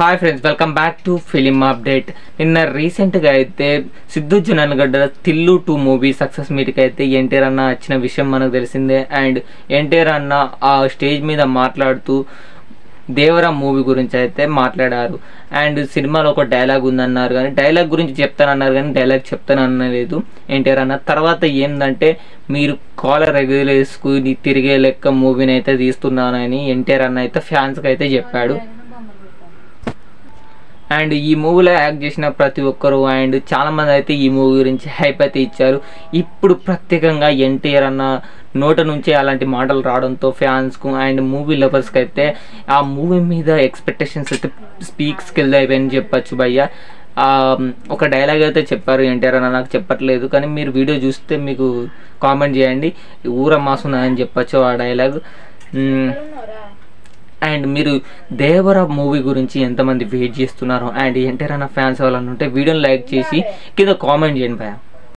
Hi friends, welcome back to film update. నిన్న రీసెంట్గా అయితే సిద్ధు జునన్గడ్డ తిల్లు 2 మూవీ సక్సెస్ మీట్కి అయితే ఎన్టీఆర్ అన్న వచ్చిన విషయం మనకు తెలిసిందే. అండ్ ఎన్టీఆర్ అన్న ఆ స్టేజ్ మీద మాట్లాడుతూ దేవరా మూవీ గురించి అయితే మాట్లాడారు. అండ్ సినిమాలో ఒక డైలాగ్ ఉందన్నారు, కానీ డైలాగ్ గురించి చెప్తానన్నారు, కానీ డైలాగ్ చెప్తాననలేదు ఎన్టీఆర్ అన్న. తర్వాత ఏంటంటే మీరు కాలర్ ఎగలేసుకుని తిరిగే లెక్క మూవీని అయితే తీస్తున్నానని ఎన్టీఆర్ అన్న అయితే ఫ్యాన్స్కి అయితే చెప్పాడు. అండ్ ఈ మూవీలో యాక్ట్ చేసిన ప్రతి ఒక్కరు అండ్ చాలామంది అయితే ఈ మూవీ గురించి హైప్ అయితే ఇచ్చారు. ఇప్పుడు ప్రత్యేకంగా ఎన్టీఆర్ అన్న నోట నుంచే అలాంటి మాటలు రావడంతో ఫ్యాన్స్కు అండ్ మూవీ లవర్స్కి అయితే ఆ మూవీ మీద ఎక్స్పెక్టేషన్స్ అయితే స్పీక్స్కి వెళ్ళిపోయాయని చెప్పచ్చు భయ్య. ఒక డైలాగ్ అయితే చెప్పారు ఎన్టీఆర్ అన్న, నాకు చెప్పట్లేదు, కానీ మీరు వీడియో చూస్తే మీకు కామెంట్ చేయండి. ఊర మాసున్నా అని చెప్పచ్చు ఆ డైలాగ్. అండ్ మీరు దేవరా మూవీ గురించి ఎంతమంది వెయిట్ చేస్తున్నారు అండ్ ఎన్టీఆర్ అన్న ఫ్యాన్స్ వాళ్ళని ఉంటే వీడియోని లైక్ చేసి కింద కామెంట్ చేయండి భయ్య.